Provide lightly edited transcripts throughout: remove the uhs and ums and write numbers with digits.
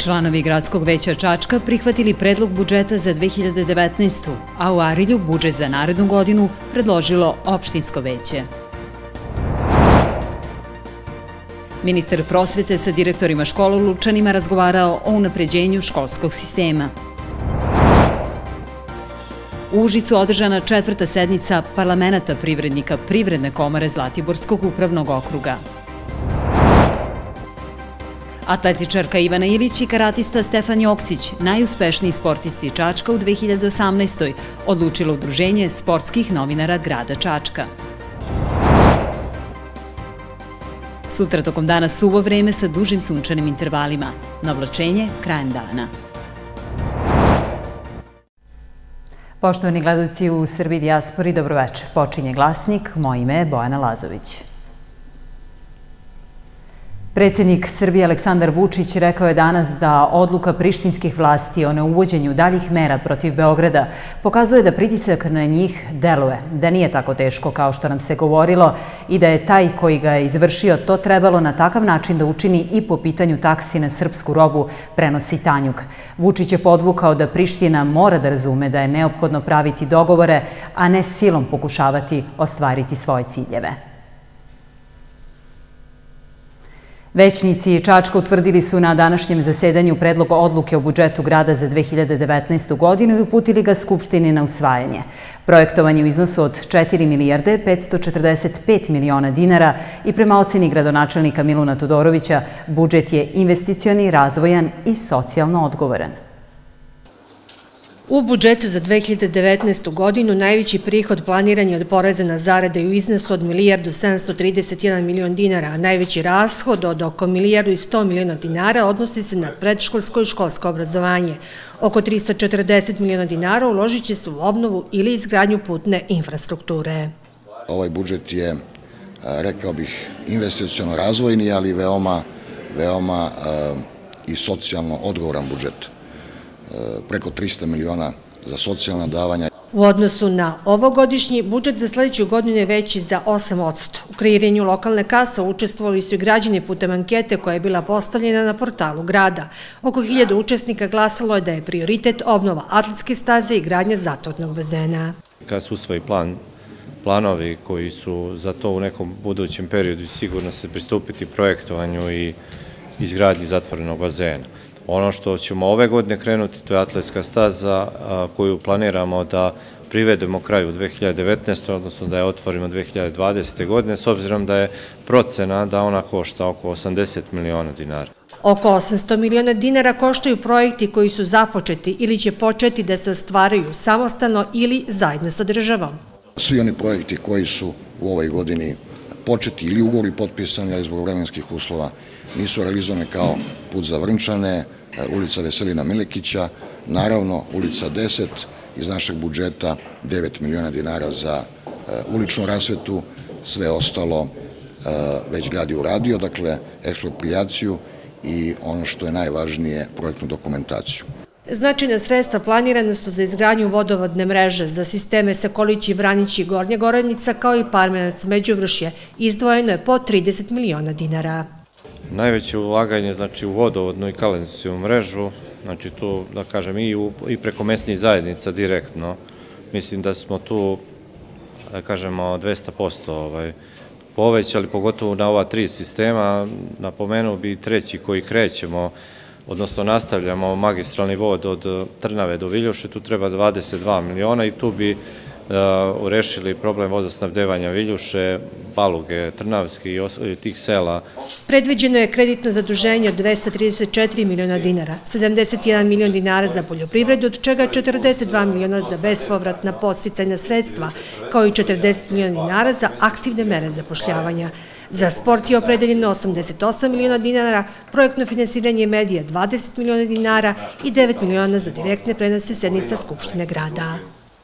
Članovi Gradskog veća Čačka prihvatili predlog budžeta za 2019. a u Arilju budžet za narednu godinu predložilo opštinsko veće. Ministar prosvete sa direktorima škola u Lučanima razgovarao o unapređenju školskog sistema. U Užicu održana 4. sednica parlamenata privrednika Privredne komore Zlatiborskog upravnog okruga. Atletičarka Ivana Ilić i karatista Stefan Joksić, najuspešniji sportisti Čačka u 2018. odlučilo Udruženje sportskih novinara grada Čačka. Sutra tokom dana suvo vreme sa dužim sunčanim intervalima. Navlačenje krajem dana. Poštovani gledaoci u Srbiji dijaspori, dobroveče. Počinje Glasnik, moje ime je Bojana Lazović. Predsjednik Srbije Aleksandar Vučić rekao je danas da odluka prištinskih vlasti o neuvođenju daljih mera protiv Beograda pokazuje da pritisak na njih deluje, da nije tako teško kao što nam se govorilo i da je taj koji ga je izvršio to trebalo na takav način da učini i po pitanju taksi na srpsku robu, prenosi Tanjug. Vučić je podvukao da Priština mora da razume da je neophodno praviti dogovore, a ne silom pokušavati ostvariti svoje ciljeve. Većnici Čačka utvrdili su na današnjem zasedanju predlog odluke o budžetu grada za 2019. godinu i uputili ga Skupštini na usvajanje. Projektovan je u iznosu od 4 milijarde 545 miliona dinara i prema oceni gradonačelnika Miluna Todorovića budžet je investicioni, razvojan i socijalno odgovoran. U budžetu za 2019. godinu najveći prihod planiran je od poreza na zarade u iznosu od milijardu 731 milion dinara, a najveći rashod od oko milijardu i 100 miliona dinara odnosi se na predškolsko i školsko obrazovanje. Oko 340 miliona dinara uložit će se u obnovu ili izgradnju putne infrastrukture. Ovaj budžet je, rekao bih, investiciono razvojni, ali veoma i socijalno odgovoran budžet. Preko 300 miliona za socijalna davanja. U odnosu na ovogodišnji budžet za sljedeću godinu je veći za 8%. U kreiranju lokalne kase učestvovali su i građani putem ankete koja je bila postavljena na portalu grada. Oko 1000 učesnika glasalo je da je prioritet obnova atletske staze i gradnja zatvornog bazena. Kad se usvoji planovi koji su za to u nekom budućem periodu sigurno se pristupiti projektovanju i izgradnji zatvorenog bazena. Ono što ćemo ove godine krenuti, to je atletska staza koju planiramo da privedemo kraju 2019. odnosno da je otvorimo 2020. godine, s obzirom da je procena da ona košta oko 80 miliona dinara. Oko 800 miliona dinara koštaju projekti koji su započeti ili će početi da se ostvaraju samostalno ili zajedno sa državom. Svi oni projekti koji su u ovoj godini početi ili ugovori potpisani, ali zbog vremenskih uslova nisu realizovane, kao put za Vrnčane, ulica Veselina Milekića, naravno ulica 10, iz našeg budžeta 9 miliona dinara za uličnu rasvetu, sve ostalo već grad je uradio, dakle eksproprijaciju i ono što je najvažnije, projektnu dokumentaciju. Značajna sredstva planirana su za izgradnju vodovodne mreže, za sisteme Sokolići, Vranići i Gornja Gorodnica, kao i Parmenac Međuvršje. Izdvojeno je po 30 miliona dinara. Najveće ulaganje znači u vodovodnu i kanalizacionu mrežu, znači tu da kažem i preko mesnih zajednica direktno, mislim da smo tu da kažemo 200% povećali, pogotovo na ova 3 sistema. Napomenuo bi treći koji krećemo, odnosno nastavljamo magistralni vod od Trnave do Viljuše, tu treba 22 miliona i tu bi rešili problem vodosnabdevanja Viljuše, Baluge, Trnavski i tih sela. Predviđeno je kreditno zaduženje od 234 miliona dinara, 71 milion dinara za poljoprivredu, od čega 42 miliona za bespovratna podsticajna sredstva, kao i 40 miliona dinara za aktivne mere zapošljavanja. Za sport je opredeljeno 88 miliona dinara, projektno finansiranje medija 20 miliona dinara i 9 miliona za direktne prenose sednica Skupštine grada.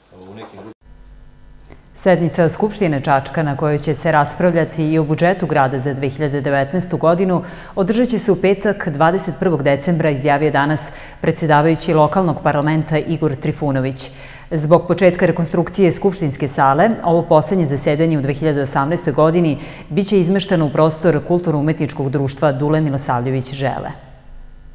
Sednica Skupštine Čačka na kojoj će se raspravljati i o budžetu grada za 2019. godinu održat će se u petak 21. decembra, izjavio danas predsjedavajući lokalnog parlamenta Igor Trifunović. Zbog početka rekonstrukcije Skupštinske sale, ovo poslednje zasedanje u 2018. godini biće izmešteno u prostor Kulturno-umetničkog društva Dule Milosavljević Žele.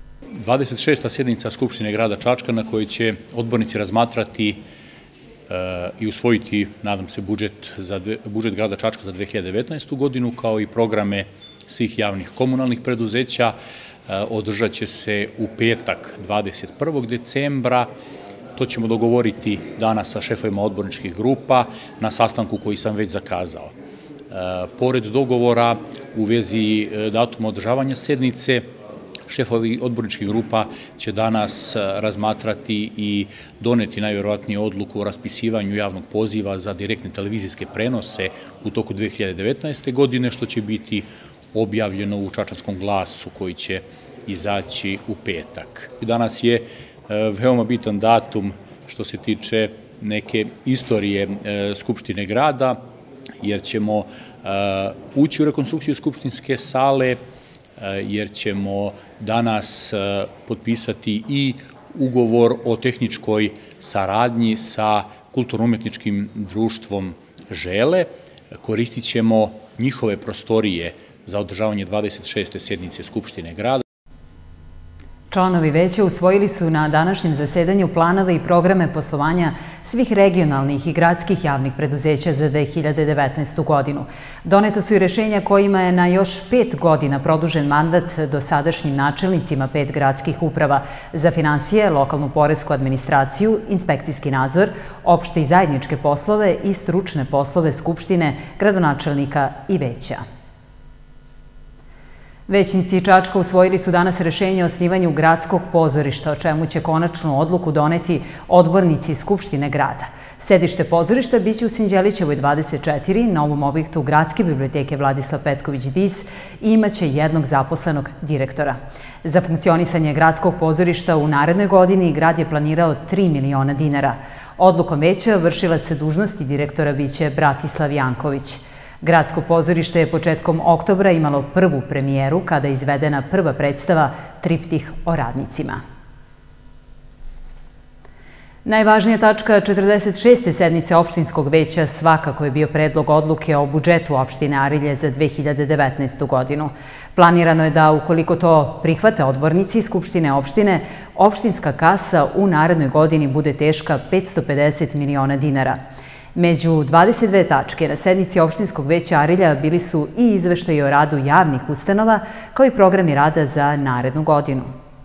26. sjednica Skupštine grada Čačka na kojoj će odbornici razmatrati i usvojiti, nadam se, budžet grada Čačka za 2019. godinu, kao i programe svih javnih komunalnih preduzeća. Održat će se u petak 21. decembra. To ćemo dogovoriti danas sa šefovima odborničkih grupa na sastanku koji sam već zakazao. Pored dogovora u vezi datuma održavanja sednice, šefovi odborničkih grupa će danas razmatrati i doneti najvjerovatnije odluku o raspisivanju javnog poziva za direktne televizijske prenose u toku 2019. godine, što će biti objavljeno u Čačanskom glasu koji će izaći u petak. Danas je veoma bitan datum što se tiče neke istorije Skupštine grada, jer ćemo ući u rekonstrukciju skupštinske sale, jer ćemo danas potpisati i ugovor o tehničkoj saradnji sa kulturno-umetničkim društvom Žele. Koristit ćemo njihove prostorije za održavanje 26. sjednice Skupštine grada. Članovi veća usvojili su na današnjem zasedanju planove i programe poslovanja svih regionalnih i gradskih javnih preduzeća za 2019. godinu. Doneta su i rešenja kojima je na još 5 godina produžen mandat dosadašnjim načelnicima 5 gradskih uprava za finansije, lokalnu poresku administraciju, inspekcijski nadzor, opšte i zajedničke poslove i stručne poslove Skupštine, gradonačelnika i veća. Većnici Čačka usvojili su danas rešenje o osnivanju gradskog pozorišta, o čemu će konačnu odluku doneti odbornici Skupštine grada. Sedište pozorišta biće u Sinđelićevoj 24, novom objektu Gradske biblioteke Vladislav Petković-Dis i imaće jednog zaposlenog direktora. Za funkcionisanje gradskog pozorišta u narednoj godini grad je planirao 3 miliona dinara. Odlukom veća vršilac dužnosti direktora biće Bratislav Janković. Gradsko pozorište je početkom oktobra imalo prvu premijeru kada je izvedena prva predstava Triptih o radnicima. Najvažnija tačka 46. sednice opštinskog veća svakako je bio predlog odluke o budžetu opštine Arilje za 2019. godinu. Planirano je da, ukoliko to prihvate odbornici Skupštine opštine, opštinska kasa u narednoj godini bude teška 550 miliona dinara. Među 22 tačke na sednici opštinskog veća Arilja bili su i izveštaji o radu javnih ustanova, kao i programi rada za narednu godinu.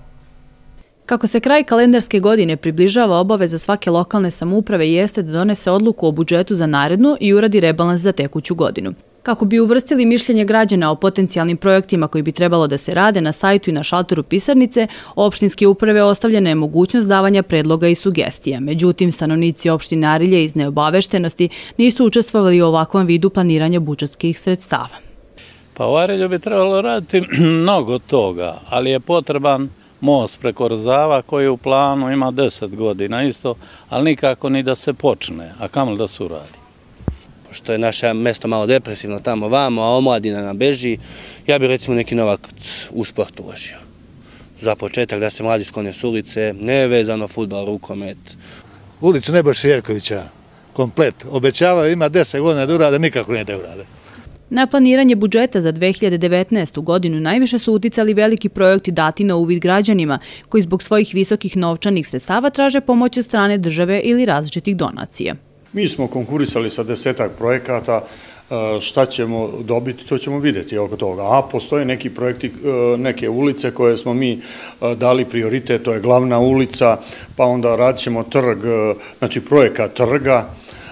Kako se kraj kalendarske godine približava, obaveza svake lokalne samouprave jeste da donese odluku o budžetu za narednu i uradi rebalans za tekuću godinu. Kako bi uvrstili mišljenje građana o potencijalnim projektima koji bi trebalo da se rade na sajtu i na šalteru pisarnice, opštinske uprave ostavljena je mogućnost davanja predloga i sugestija. Međutim, stanovnici opštine Arilje iz neobaveštenosti nisu učestvovali u ovakvom vidu planiranja budžetskih sredstava. Pa u Arilju bi trebalo raditi mnogo toga, ali je potreban most preko Rzava koji u planu ima 10 godina isto, ali nikako ni da se počne, a kamoli da se uradi. Pošto je naše mesto malo depresivno tamo vamo, a omladina nam beži, ja bih recimo neki novac u sport uložio. Za početak da se mladi sklone s ulice, nevezano fudbal, rukomet. Ulicu Nebojše Jerkovića, komplet, obećavaju, ima 10 godina da urade, nikako ne da urade. Na planiranje budžeta za 2019. godinu najviše su uticali veliki projekti dati na uvid građanima, koji zbog svojih visokih novčanih sredstava traže pomoć od strane države ili različitih donacija. Mi smo konkurisali sa 10 projekata, šta ćemo dobiti, to ćemo vidjeti oko toga. A postoje neki projekti, neke ulice koje smo mi dali prioritet, to je glavna ulica, pa onda radit ćemo trg, znači projekat trga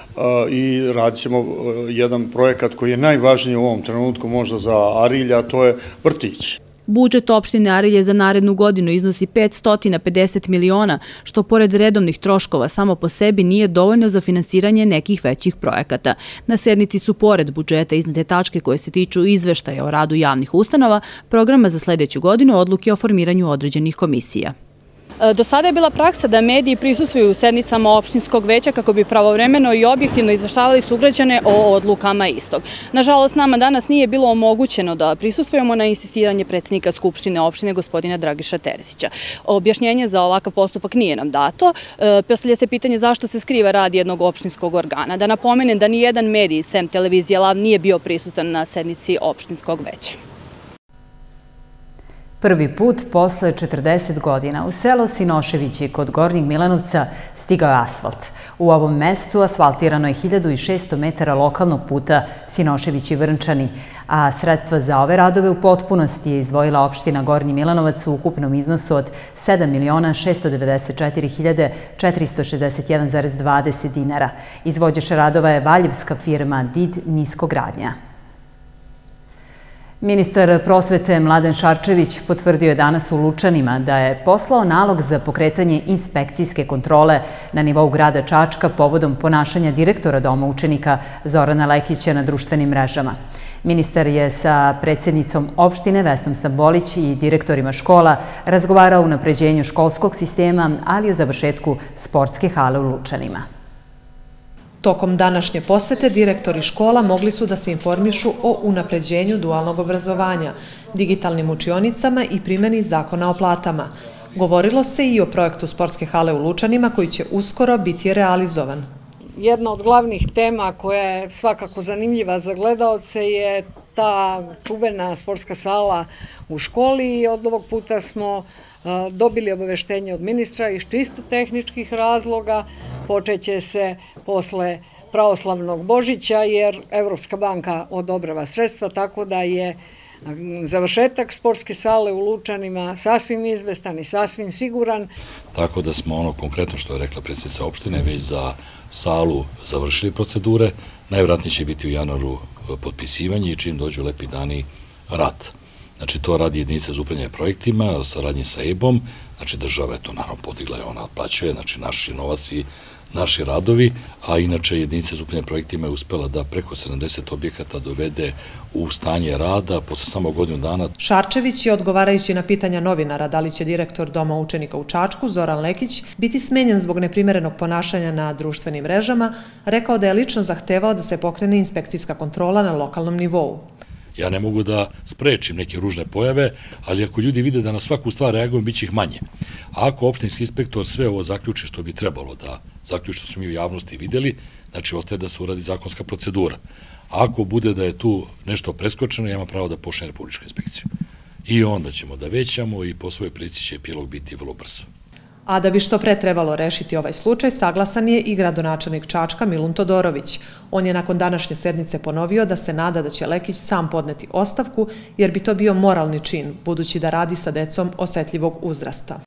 i radit ćemo jedan projekat koji je najvažniji u ovom trenutku možda za Arilja, to je vrtić. Budžet opštine Arilje za narednu godinu iznosi 550 miliona, što pored redovnih troškova samo po sebi nije dovoljno za finansiranje nekih većih projekata. Na sednici su pored budžeta iznete tačke koje se tiču izveštaja o radu javnih ustanova, programa za sledeću godinu, odluke o formiranju određenih komisija. Do sada je bila praksa da mediji prisustvuju u sednicama opštinskog veća kako bi pravovremeno i objektivno izveštavali sugrađane o odlukama istog. Nažalost, nama danas nije bilo omogućeno da prisustvujemo na insistiranje predsjednika Skupštine opštine gospodina Dragiša Terzića. Objašnjenje za ovakav postupak nije nam dato. Postavlja se pitanje zašto se skriva rad jednog opštinskog organa. Da napomenem da nijedan medij, sem televizije Lav, nije bio prisutan na sednici opštinskog veća. Prvi put posle 40 godina u selo Sinoševići kod Gornjeg Milanovca stigao je asfalt. U ovom mestu asfaltirano je 1600 metara lokalnog puta Sinoševići-Vrnčani, a sredstva za ove radove u potpunosti je izdvojila opština Gornji Milanovac u ukupnom iznosu od 7.694.461,20 dinara. Izvođač radova je valjevska firma DID Niskogradnja. Ministar prosvete Mladen Šarčević potvrdio je danas u Lučanima da je poslao nalog za pokretanje inspekcijske kontrole na nivou grada Čačka povodom ponašanja direktora Doma učenika Zorana Lekića na društvenim mrežama. Ministar je sa predsjednicom opštine Vesnom Stambolić i direktorima škola razgovarao o unapređenju školskog sistema, ali i o završetku sportske hale u Lučanima. Tokom današnje posete direktori škola mogli su da se informišu o unapređenju dualnog obrazovanja, digitalnim učionicama i primjeni zakona o platama. Govorilo se i o projektu sportske hale u Lučanima koji će uskoro biti realizovan. Jedna od glavnih tema koja je svakako zanimljiva za gledaoce je ta čuvena sportska sala u školi i od ovog puta smo dobili obaveštenje od ministra iz čisto tehničkih razloga. Počeće se posle pravoslavnog Božića jer Evropska banka odobrava sredstva, tako da je završetak sportske sale u Lučanima sasvim izvestan i sasvim siguran. Tako da smo ono konkretno što je rekla predsjednica opštine već za salu završili procedure. Najvjerojatnije će biti u januaru potpisivanje i čim dođu lepi dani rad. Znači to radi jedinica za upravljanje projektima, saradnji sa EIB-om, znači država je to naravno podigla i ona otplaćuje, znači naši novac i naši radovi, a inače jedinica za upravljanje projektima je uspela da preko 70 objekata dovede u stanje rada posle samo godinu dana. Šarčević je, odgovarajući na pitanja novinara da li će direktor Doma učenika u Čačku, Zoran Lekić, biti smenjen zbog neprimerenog ponašanja na društvenim mrežama, rekao da je lično zahtevao da se pokrene inspekcijska kontrola na lokalnom nivou. Ja ne mogu da sprečim neke ružne pojave, ali ako ljudi vide da na svaku stvar reagujem, bit će ih manje. A ako opštinski inspektor sve ovo zaključi što bi trebalo da zaključi, što smo mi u javnosti videli, znači ostaje da se uradi zakonska procedura. A ako bude da je tu nešto preskočeno, ja imam pravo da pošaljem Republičku inspekciju. I onda ćemo da većamo i po svojoj prilici će epilog biti vrlo brzo. A da bi što pre trebalo rešiti ovaj slučaj, saglasan je i gradonačelnik Čačka Milun Todorović. On je nakon današnje sednice ponovio da se nada da će Lekić sam podneti ostavku, jer bi to bio moralni čin, budući da radi sa decom osetljivog uzrasta.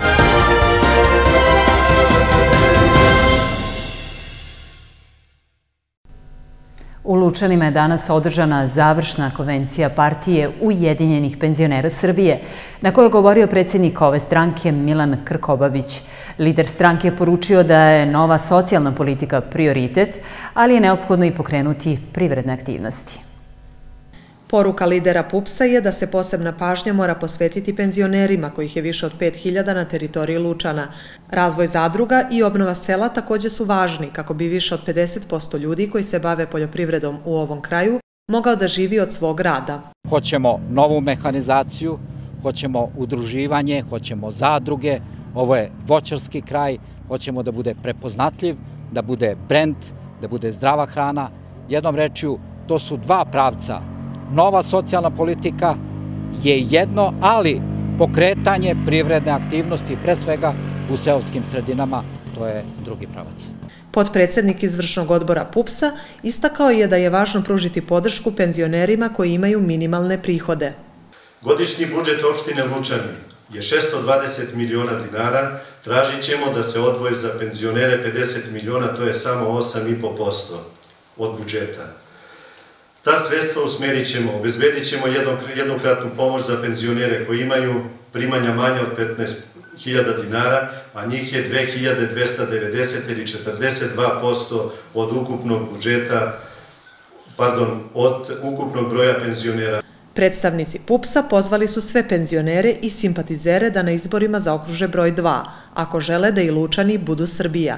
U Lučanima je danas održana završna konvencija partije Ujedinjenih penzionera Srbije, na kojoj je govorio predsjednik ove stranke Milan Krkobabić. Lider stranke je poručio da je nova socijalna politika prioritet, ali je neophodno i pokrenuti privredne aktivnosti. Poruka lidera PUPS-a je da se posebna pažnja mora posvetiti penzionerima, kojih je više od 5000 na teritoriji Lučana. Razvoj zadruga i obnova sela također su važni, kako bi više od 50% ljudi koji se bave poljoprivredom u ovom kraju mogao da živi od svog rada. Hoćemo novu mehanizaciju, hoćemo udruživanje, hoćemo zadruge, ovo je voćarski kraj, hoćemo da bude prepoznatljiv, da bude brend, da bude zdrava hrana. Jednom rečju, to su dva pravca. Nova socijalna politika je jedno, ali pokretanje privredne aktivnosti, pre svega u seoskim sredinama, to je drugi pravac. Potpredsednik izvršnog odbora PUPS-a istakao je da je važno pružiti podršku penzionerima koji imaju minimalne prihode. Godišnji budžet opštine Lučani je 620 miliona dinara, tražit ćemo da se odvoji za penzionere 50 miliona, to je samo 8,5% od budžeta. Ta sredstva usmerit ćemo, obezbedit ćemo jednokratnu pomoć za penzionere koji imaju primanja manja od 15.000 dinara, a njih je 2290 ili 42% od ukupnog budžeta, od ukupnog broja penzionera. Predstavnici PUPS-a pozvali su sve penzionere i simpatizere da na izborima zaokruže broj 2, ako žele da i Lučani budu Srbija.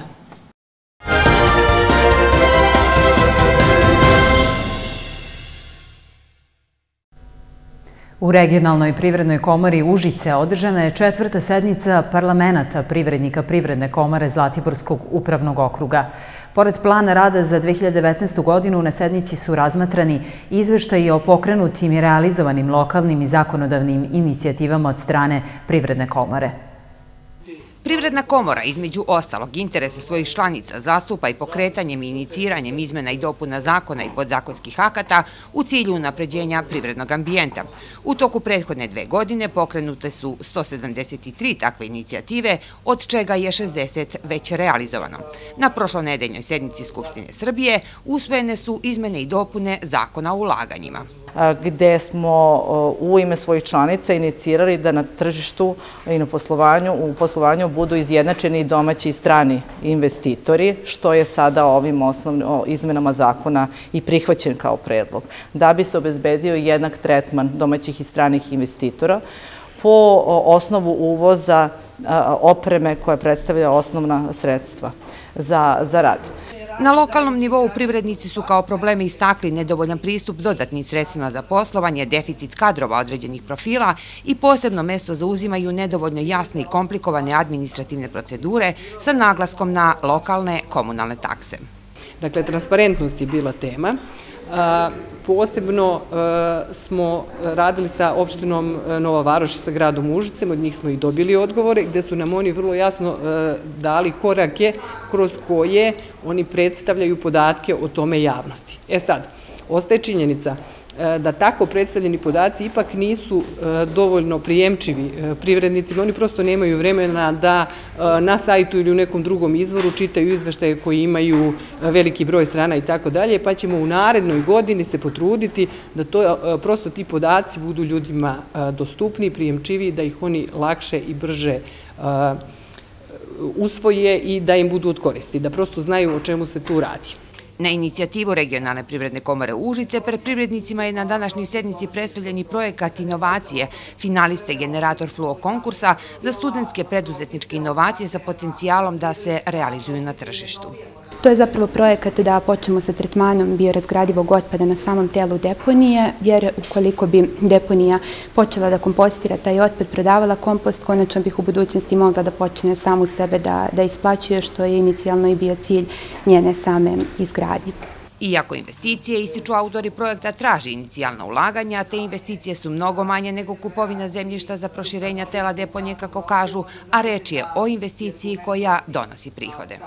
U regionalnoj privrednoj komori Užice održana je 4. sednica parlamenata privrednika Privredne komore Zlatiborskog upravnog okruga. Pored plana rada za 2019. godinu, na sednici su razmatrani izveštaji o pokrenutim i realizovanim lokalnim i zakonodavnim inicijativama od strane Privredne komore. Privredna komora, između ostalog, interese svojih članica zastupa i pokretanjem i iniciranjem izmena i dopuna zakona i podzakonskih akata u cilju unapređenja privrednog ambijenta. U toku prethodne 2 godine pokrenute su 173 takve inicijative, od čega je 60 već realizovano. Na prošlonedeljnoj sednici Skupštine Srbije usvojene su izmene i dopune zakona o ulaganjima, gde smo u ime svojih članica inicirali da na tržištu i u poslovanju budu izjednačeni domaći i strani investitori, što je sada ovim izmenama zakona i prihvaćen kao predlog, da bi se obezbedio jednak tretman domaćih i stranih investitora po osnovu uvoza opreme koja predstavlja osnovna sredstva za rad. Na lokalnom nivou privrednici su kao probleme istakli nedovoljan pristup dodatnim sredstvima za poslovanje, deficit kadrova određenih profila i posebno mesto zauzimaju nedovoljno jasne i komplikovane administrativne procedure sa naglaskom na lokalne komunalne takse. Dakle, transparentnost je bila tema. Posebno smo radili sa opštinom Nova Varoš i sa gradom Užicem, od njih smo i dobili odgovore, gde su nam oni vrlo jasno dali korake kroz koje oni predstavljaju podatke o tome javnosti. Sad, ostaje činjenica da tako predstavljeni podaci ipak nisu dovoljno prijemčivi privrednicima. Oni prosto nemaju vremena da na sajtu ili u nekom drugom izvoru čitaju izveštaje koji imaju veliki broj strana i tako dalje, pa ćemo u narednoj godini se potruditi da prosto ti podaci budu ljudima dostupni, prijemčivi, da ih oni lakše i brže usvoje i da im budu od koristi, da prosto znaju o čemu se tu radi. Na inicijativu Regionalne privredne komore Užice pred privrednicima je na današnjoj sednici predstavljeni projekat inovacije, finaliste generator flow konkursa za studentske preduzetničke inovacije sa potencijalom da se realizuju na tržištu. To je zapravo projekat da počnemo sa tretmanom biorazgradivog otpada na samom telu deponije, jer ukoliko bi deponija počela da kompostira taj otpad, prodavala kompost, konačno bih u budućnosti mogla da počne samu sebe da isplaćuje, što je inicijalno i bio cilj njene same izgradnje. Iako investicije, ističu autori projekta, traži inicijalna ulaganja, te investicije su mnogo manje nego kupovina zemljišta za proširenja tela deponije, kako kažu, a reč je o investiciji koja donosi prihode.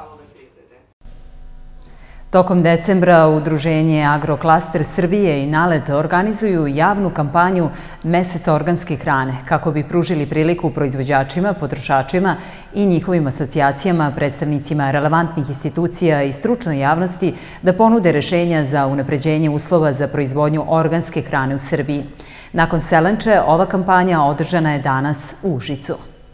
Tokom decembra Udruženje Agroklaster Srbije i NALED organizuju javnu kampanju Meseca organske hrane kako bi pružili priliku proizvođačima, potrošačima i njihovim asocijacijama, predstavnicima relevantnih institucija i stručnoj javnosti da ponude rešenja za unapređenje uslova za proizvodnju organske hrane u Srbiji. Nakon Selenče, ova kampanja održana je danas u Užicu.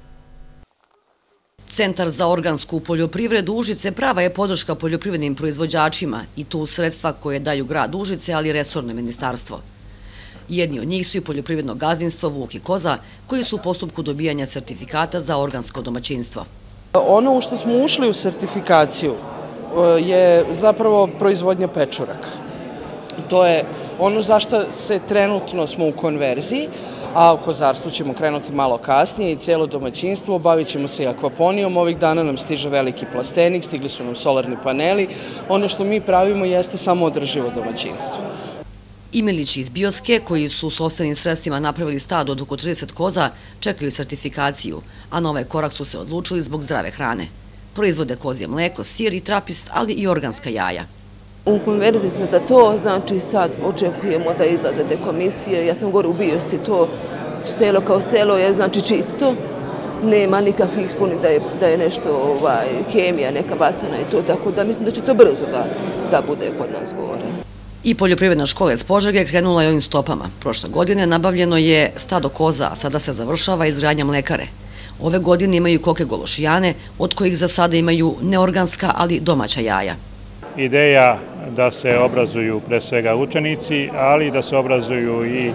Centar za organsku poljoprivredu Užice prava je podrška poljoprivrednim proizvođačima i to sredstva koje daju grad Užice, ali i resorno ministarstvo. Jedni od njih su i poljoprivredno gazdinstvo Vuk i Koza, koji su u postupku dobijanja sertifikata za organsko domaćinstvo. Ono u što smo ušli u sertifikaciju je zapravo proizvodnja pečuraka. To je ono za što se trenutno smo u konverziji, a u kozarstvu ćemo krenuti malo kasnije i cijelo domaćinstvo, bavit ćemo se i akvaponijom. Ovih dana nam stiže veliki plastenik, stigli su nam solarni paneli. Ono što mi pravimo jeste samo održivo domaćinstvo. Imelići iz Bioske, koji su sopstvenim sredstvima napravili stado od oko 30 koza, čekaju sertifikaciju, a na ovaj korak su se odlučili zbog zdrave hrane. Proizvode kozje mleko, sir i trapist, ali i organska jaja. U konverziji smo za to, znači sad očekujemo da izlaze te komisije. Ja sam gore u Biosci, to selo kao selo je znači čisto, nema nikakvih da je nešto hemija neka bacana i to, tako da mislim da će to brzo da bude kod nas gore. I poljoprivredna škola iz Požege krenula je ovim stopama. Prošle godine nabavljeno je stado koza, a sada se završava izgradnja mlekare. Ove godine imaju koke gološijane, od kojih za sada imaju neorganska, ali domaća jaja. Ideja da se obrazuju pre svega učenici, ali da se obrazuju i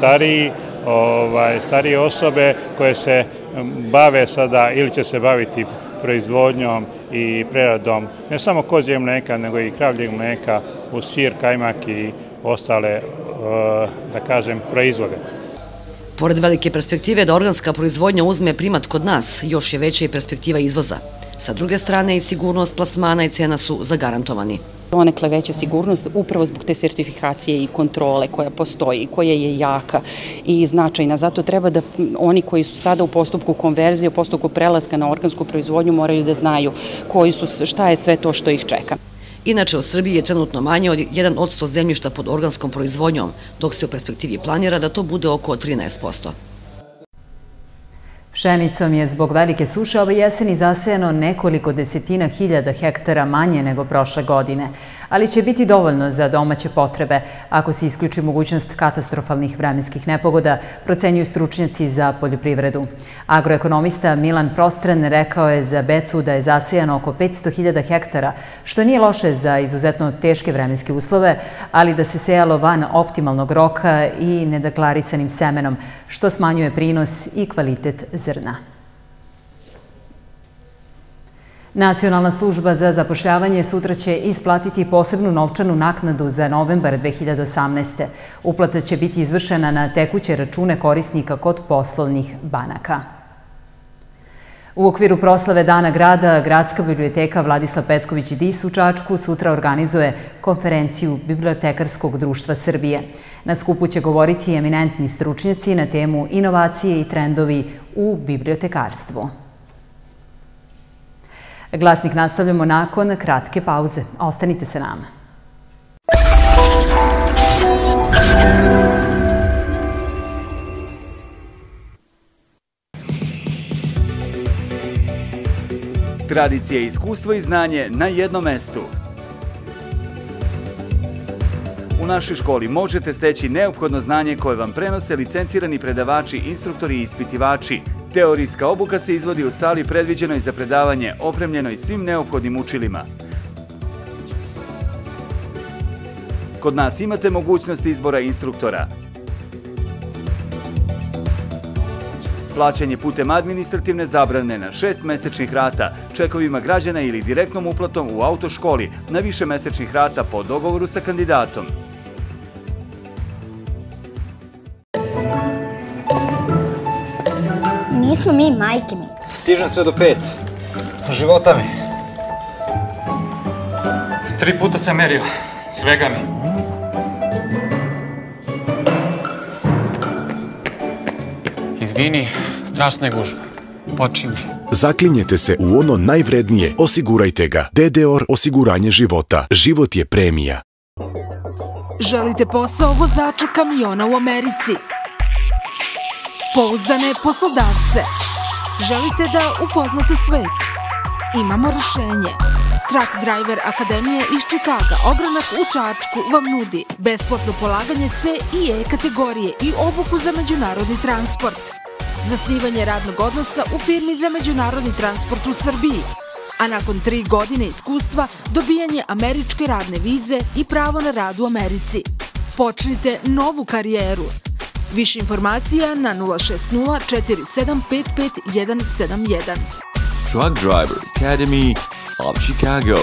starije osobe koje se bave sada ili će se baviti proizvodnjom i preradom ne samo kozjeg mleka, nego i kravljeg mleka u sir, kajmak i ostale, da kažem, proizvode. Pored velike perspektive da organska proizvodnja uzme primat kod nas, još je veća i perspektiva izvoza. Sa druge strane i sigurnost plasmana i cena su zagarantovani. Donekle veća sigurnost upravo zbog te sertifikacije i kontrole koja postoji, koja je jaka i značajna. Zato treba da oni koji su sada u postupku konverzije, u postupku prelaska na organsku proizvodnju moraju da znaju šta je sve to što ih čeka. Inače, u Srbiji je trenutno manje od 1% zemljišta pod organskom proizvodnjom, dok se u perspektivi planira da to bude oko 13%. Pšenicom je zbog velike suše ove jeseni zasejano nekoliko desetina hiljada hektara manje nego prošle godine, ali će biti dovoljno za domaće potrebe ako se isključi mogućnost katastrofalnih vremenskih nepogoda, procenjuju stručnjaci za poljoprivredu. Agroekonomista Milan Prostran rekao je za betu da je zasejano oko 500.000 hektara, što nije loše za izuzetno teške vremenske uslove, ali da se sejalo van optimalnog roka i nedeklarisanim semenom, što smanjuje prinos i kvalitet zrna. Nacionalna služba za zapošljavanje sutra će isplatiti posebnu novčanu naknadu za novembar 2018. Uplata će biti izvršena na tekuće račune korisnika kod poslovnih banaka. U okviru proslave Dana grada, Gradska biblioteka Vladislav Petković Dis u Čačku sutra organizuje konferenciju Bibliotekarskog društva Srbije. Na skupu će govoriti eminentni stručnjaci na temu inovacije i trendovi u bibliotekarstvu. Glasnik nastavljamo nakon kratke pauze. Ostanite sa nama. Tradicija, iskustvo i znanje na jednom mestu. U našoj školi možete steći neophodno znanje koje vam prenose licencirani predavači, instruktori i ispitivači. Teorijska obuka se izvodi u sali predviđenoj za predavanje, opremljenoj svim neophodnim učilima. Kod nas imate mogućnost izbora instruktora. Plaćanje putem administrativne zabrane na 6 mesečnih rata, čekovima građana ili direktnom uplatom u autoškoli na više mesečnih rata po dogovoru sa kandidatom. Nismo mi majke mi. Stižem sve do 5. Života mi. 3 puta sam merio. Svega mi. Izvini, strašna je gužva. Oči mi. Zaklinjete se u ono najvrednije, osigurajte ga. DDOR osiguranje života. Život je premija. Želite posao vozača kamiona u Americi? Pouzdane poslodavce. Želite da upoznate svet? Imamo rešenje. Truck Driver Akademija iz Čikaga, ogranak u Čačku, vam nudi besplatno polaganje C i E kategorije i obuku za međunarodni transport. Zasnivanje radnog odnosa u firmi za međunarodni transport u Srbiji. A nakon 3 godine iskustva dobijanje američke radne vize i pravo na rad u Americi. Počnite novu karijeru. Više informacija na 060 4755 171. Truck Driver Academy of Chicago.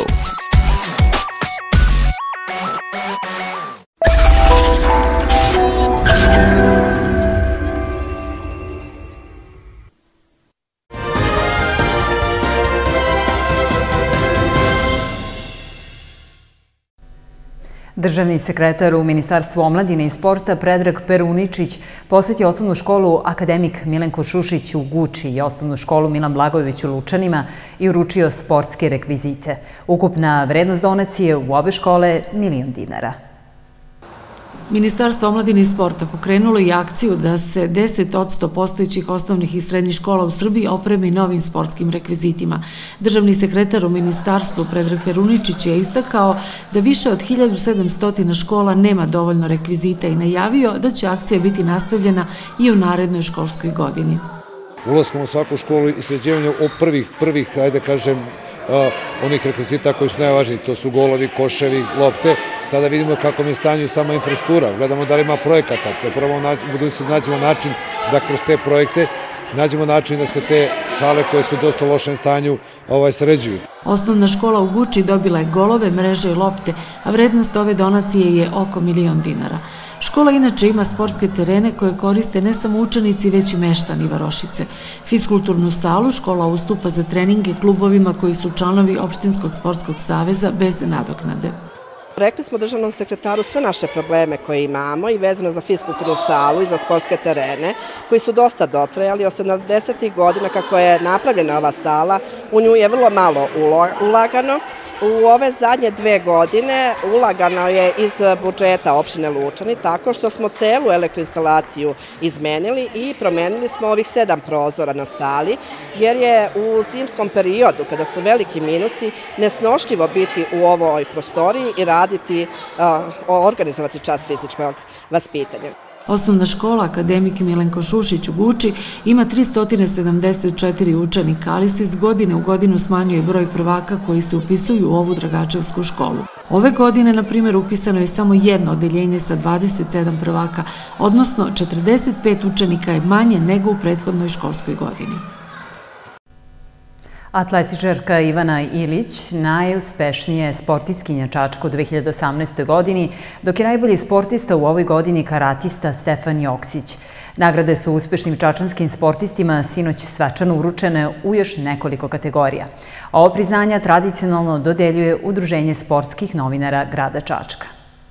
Državni sekretar u Ministarstvu omladine i sporta Predrag Peruničić posjetio osnovnu školu Akademik Milenko Šušić u Guči i osnovnu školu Milan Blagojević u Lučanima i uručio sportske rekvizite. Ukupna vrednost donacije u obe škole je $1.000.000. Ministarstvo omladine i sporta pokrenulo i akciju da se 10% postojećih osnovnih i srednjih škola u Srbiji opremi novim sportskim rekvizitima. Državni sekretar u Ministarstvu Predrag Peruničić je istakao da više od 1700 škola nema dovoljno rekvizita i najavio da će akcija biti nastavljena i u narednoj školskoj godini. Ulaskom u svaku školu i sređivanjem prvih, ajde kažem, onih rekvizita koji su najvažniji, to su golovi, koševi, lopte, tada vidimo kako je stanju sama infrastruktura, gledamo da li ima projekata, te probamo u budućnosti nađemo način da kroz te projekte nađemo način da se te sale koje su u dosta lošem stanju sređuju. Osnovna škola u Guči dobila je golove, mreže i lopte, a vrednost ove donacije je oko 1.000.000 dinara. Škola inače ima sportske terene koje koriste ne samo učenici, već i meštani Varošice. Fiskulturnu salu škola ustupa za treninge klubovima koji su članovi Opštinskog sportskog saveza bez nadoknade. Rekli smo državnom sekretaru sve naše probleme koje imamo i vezano za fiskulturnu salu i za sportske terene, koji su dosta dotrajali. 80. godina kako je napravljena ova sala, u nju je vrlo malo ulagano. U ove zadnje 2 godine ulagano je iz budžeta opštine Lučani, tako što smo celu elektroinstalaciju izmenili i promenili smo ovih 7 prozora na sali, jer je u zimskom periodu, kada su veliki minusi, nesnošljivo biti u ovoj prostoriji i organizovati čas fizičkog vaspitanja. Osnovna škola Akademik Milenko Šušić u Guči ima 374 učenika, ali se iz godine u godinu smanjuje broj prvaka koji se upisuju u ovu Dragačevsku školu. Ove godine, na primjer, upisano je samo jedno odeljenje sa 27 prvaka, odnosno 45 učenika je manje nego u prethodnoj školskoj godini. Atletičarka Ivana Ilić najuspešnija je sportistkinja Čačka u 2018. godini, dok je najbolji sportista u ovoj godini karatista Stefan Joksić. Nagrade su uspešnim čačanskim sportistima sinoć svečano uručene u još nekoliko kategorija. Ovo priznanja tradicionalno dodeljuje Udruženje sportskih novinara grada Čačka.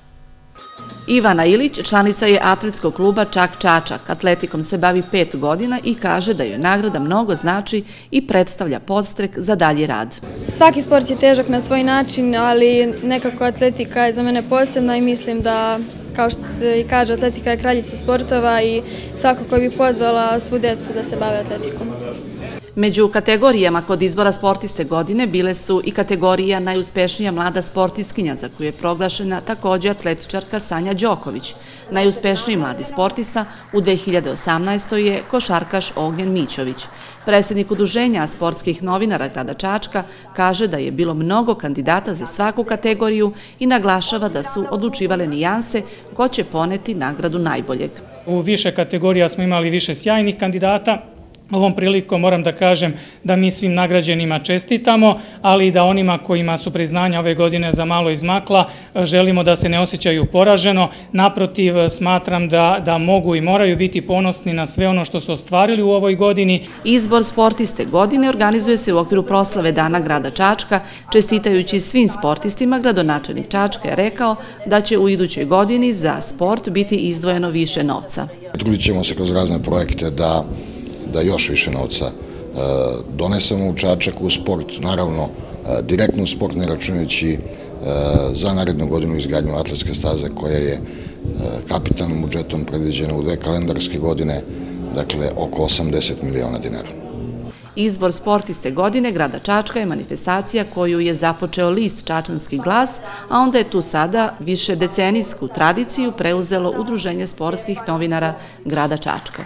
Ivana Ilić članica je atletskog kluba Čak Čačak. Atletikom se bavi 5 godina i kaže da joj nagrada mnogo znači i predstavlja podstrek za dalji rad. Svaki sport je težak na svoj način, ali nekako atletika je za mene posebna i mislim da, kao što se i kaže, atletika je kraljica sportova i svakako bih pozvala svu decu da se bave atletikom. Među kategorijama kod izbora sportiste godine bile su i kategorija najuspešnija mlada sportistkinja, za koju je proglašena također atletičarka Sanja Đoković. Najuspešniji mladi sportista u 2018. je košarkaš Ognjen Mićović. Predsjednik Udruženja sportskih novinara grada Čačka kaže da je bilo mnogo kandidata za svaku kategoriju i naglašava da su odlučivale nijanse ko će poneti nagradu najboljeg. U više kategorija smo imali više sjajnih kandidata. Ovom prilikom moram da kažem da mi svim nagrađenima čestitamo, ali i da onima kojima su priznanja ove godine za malo izmakla, želimo da se ne osjećaju poraženo. Naprotiv, smatram da mogu i moraju biti ponosni na sve ono što su ostvarili u ovoj godini. Izbor sportiste godine organizuje se u okviru proslave Dana grada Čačka. Čestitajući svim sportistima, gradonačelnik Čačka je rekao da će u idućoj godini za sport biti izdvojeno više novca. Trudit ćemo se kroz razne projekte da još više novca donesemo u Čačak u sport, naravno direktno u sport, ne računajući za narednu godinu izgradnju atletske staze koja je kapitalnim budžetom predviđena u 2 kalendarske godine, dakle oko 80 miliona dinara. Izbor sportiste godine grada Čačka je manifestacija koju je započeo list Čačanski glas, a onda je tu sada više decenijsku tradiciju preuzelo Udruženje sportskih novinara grada Čačka.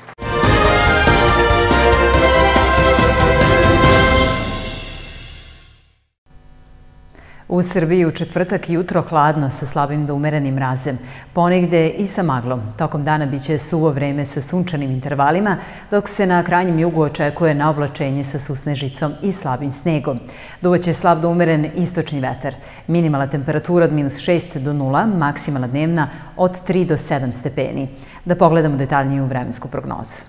U Srbiji u četvrtak jutro hladno sa slabim do umerenim mrazem, ponegde i sa maglom. Tokom dana biće suvo vreme sa sunčanim intervalima, dok se na krajnjem jugu očekuje naoblačenje sa susnežicom i slabim snegom. Duvaće slab do umeren istočni vetar. Minimalna temperatura od -6 do 0, maksimalna dnevna od 3 do 7 stepeni. Da pogledamo detaljniju vremensku prognozu.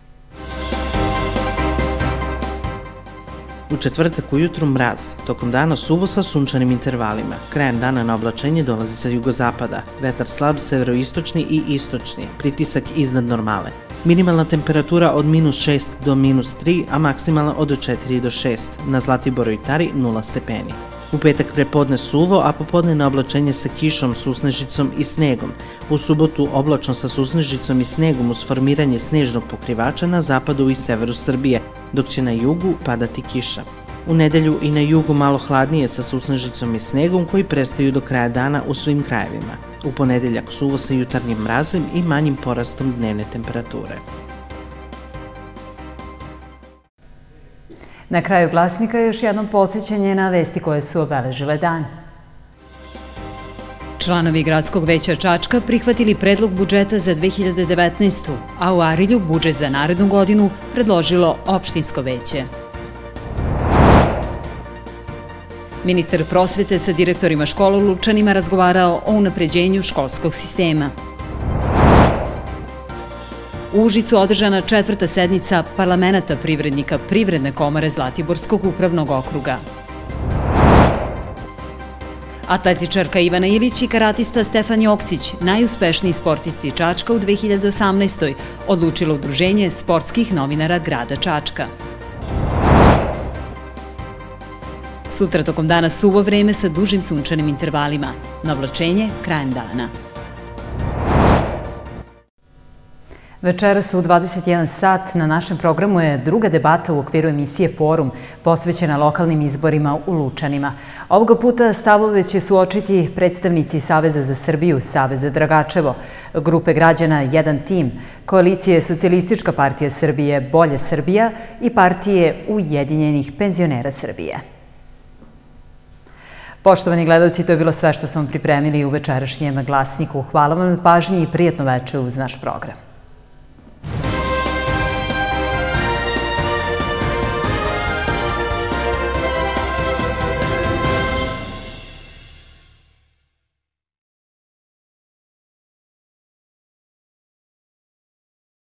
U četvrtak ujutru mraz, tokom dana suvo sa sunčanim intervalima. Krajem dana na oblačenje dolazi sa jugozapada, vetar slab severoistočni i istočni, pritisak iznad normale. Minimalna temperatura od -6 do -3, a maksimalna od 4 do 6, na Zlatiboru i Tari 0 stepeni. U petak prepodne suvo, a popodne na oblačenje sa kišom, susnežicom i snegom. U subotu oblačno sa susnežicom i snegom uz formiranje snežnog pokrivača na zapadu i severu Srbije, dok će na jugu padati kiša. U nedelju i na jugu malo hladnije sa susnežicom i snegom koji prestaju do kraja dana u svim krajevima. U ponedeljak suvo sa jutarnjim mrazem i manjim porastom dnevne temperature. Na kraju glasnika još jednom podsjećanje na vesti koje su obeležile dan. Članovi Gradskog veća Čačka prihvatili predlog budžeta za 2019. a u Arilju budžet za narednu godinu predložilo opštinsko veće. Ministar prosvete sa direktorima škola u Lučanima razgovarao o unapređenju školskog sistema. U Užicu održana 4. sednica parlamenta privrednika Privredne komore Zlatiborskog upravnog okruga. Atletičarka Ivana Ilić i karatista Stefan Joksić, najuspešniji sportisti Čačka u 2018. odlučilo Udruženje sportskih novinara grada Čačka. Sutra tokom dana suvo vreme sa dužim sunčanim intervalima. Na oblačenje krajem dana. Večeras u 21 sat na našem programu je druga debata u okviru emisije Forum posvećena lokalnim izborima u Lučanima. Ovoga puta stavove će suočiti predstavnici Saveza za Srbiju, Saveza Dragačevo, grupe građana Jedan tim, koalicije Socijalistička partija Srbije, Bolja Srbija i partije Ujedinjenih penzionera Srbije. Poštovani gledalci, to je bilo sve što smo pripremili u večerašnjem glasniku. Hvala vam na pažnji i prijatno večer uz naš program.